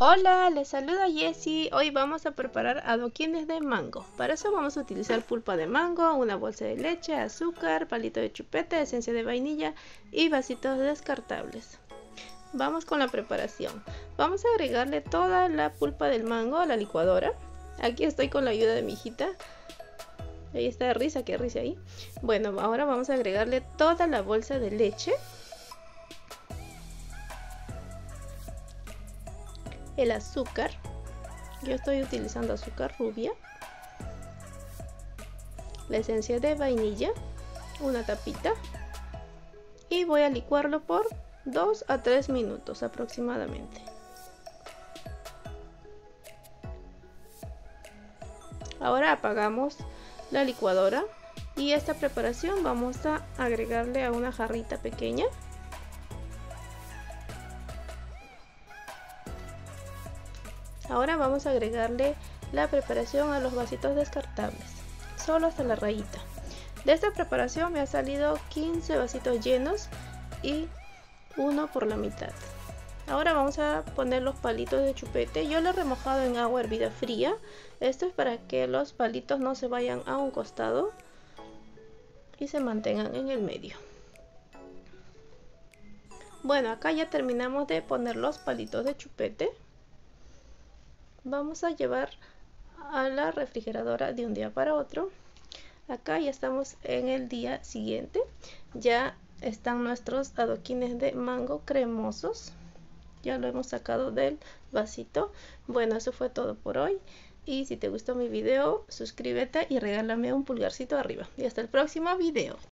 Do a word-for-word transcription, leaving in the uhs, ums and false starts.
Hola, les saluda Jessie. Hoy vamos a preparar adoquines de mango. Para eso vamos a utilizar pulpa de mango, una bolsa de leche, azúcar, palito de chupete, esencia de vainilla y vasitos descartables. Vamos con la preparación. Vamos a agregarle toda la pulpa del mango a la licuadora. Aquí estoy con la ayuda de mi hijita. Ahí está risa, qué risa ahí. Bueno, ahora vamos a agregarle toda la bolsa de leche, el azúcar. Yo estoy utilizando azúcar rubia, la esencia de vainilla, una tapita, y voy a licuarlo por dos a tres minutos aproximadamente. Ahora apagamos la licuadora y esta preparación vamos a agregarle a una jarrita pequeña. Ahora vamos a agregarle la preparación a los vasitos descartables, solo hasta la rayita. De esta preparación me ha salido quince vasitos llenos y uno por la mitad. Ahora vamos a poner los palitos de chupete. Yo lo he remojado en agua hervida fría. Esto es para que los palitos no se vayan a un costado y se mantengan en el medio. Bueno, acá ya terminamos de poner los palitos de chupete. Vamos a llevar a la refrigeradora de un día para otro. Acá ya estamos en el día siguiente. Ya están nuestros adoquines de mango cremosos. Ya lo hemos sacado del vasito. Bueno, eso fue todo por hoy. Y si te gustó mi video, suscríbete y regálame un pulgarcito arriba. Y hasta el próximo video.